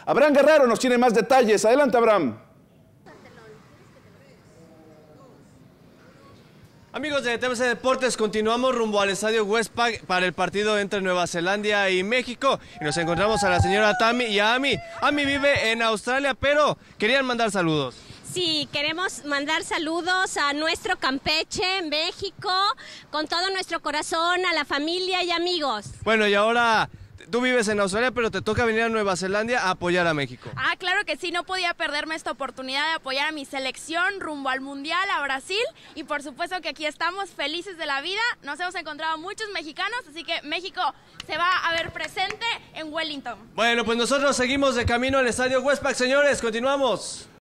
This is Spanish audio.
Abraham Guerrero nos tiene más detalles. Adelante, Abraham. Amigos de TVC Deportes, continuamos rumbo al estadio Westpac para el partido entre Nueva Zelanda y México. Y nos encontramos a la señora Tami y a Ami. Ami vive en Australia, pero querían mandar saludos. Sí, queremos mandar saludos a nuestro Campeche, México, con todo nuestro corazón, a la familia y amigos. Bueno, y ahora tú vives en Australia, pero te toca venir a Nueva Zelanda a apoyar a México. Ah, claro que sí, no podía perderme esta oportunidad de apoyar a mi selección rumbo al Mundial, a Brasil. Y por supuesto que aquí estamos felices de la vida. Nos hemos encontrado muchos mexicanos, así que México se va a ver presente en Wellington. Bueno, pues nosotros seguimos de camino al estadio Westpac, señores, continuamos.